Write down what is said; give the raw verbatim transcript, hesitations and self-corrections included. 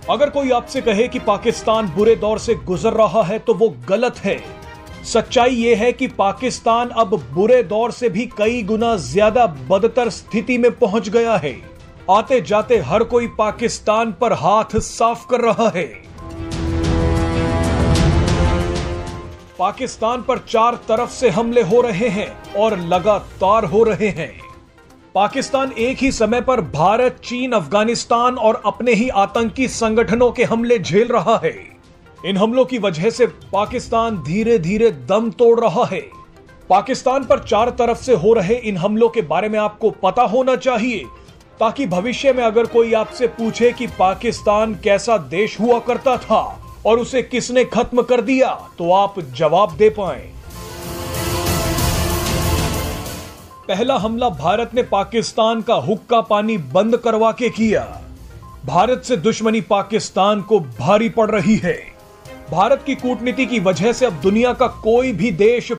अगर कोई आपसे कहे कि पाकिस्तान बुरे दौर से गुजर रहा है तो वो गलत है। सच्चाई ये है कि पाकिस्तान अब बुरे दौर से भी कई गुना ज्यादा बदतर स्थिति में पहुंच गया है। आते जाते हर कोई पाकिस्तान पर हाथ साफ कर रहा है। पाकिस्तान पर चार तरफ से हमले हो रहे हैं और लगातार हो रहे हैं। पाकिस्तान एक ही समय पर भारत, चीन, अफगानिस्तान और अपने ही आतंकी संगठनों के हमले झेल रहा है। इन हमलों की वजह से पाकिस्तान धीरे धीरे दम तोड़ रहा है। पाकिस्तान पर चार तरफ से हो रहे इन हमलों के बारे में आपको पता होना चाहिए, ताकि भविष्य में अगर कोई आपसे पूछे कि पाकिस्तान कैसा देश हुआ करता था और उसे किसने खत्म कर दिया, तो आप जवाब दे पाएं। पहला हमला भारत ने पाकिस्तान का हुक्का पानी बंद करवा के किया। भारत से दुश्मनी पाकिस्तान को भारी पड़ रही है। भारत की कूटनीति की वजह से अब दुनिया का कोई भी देश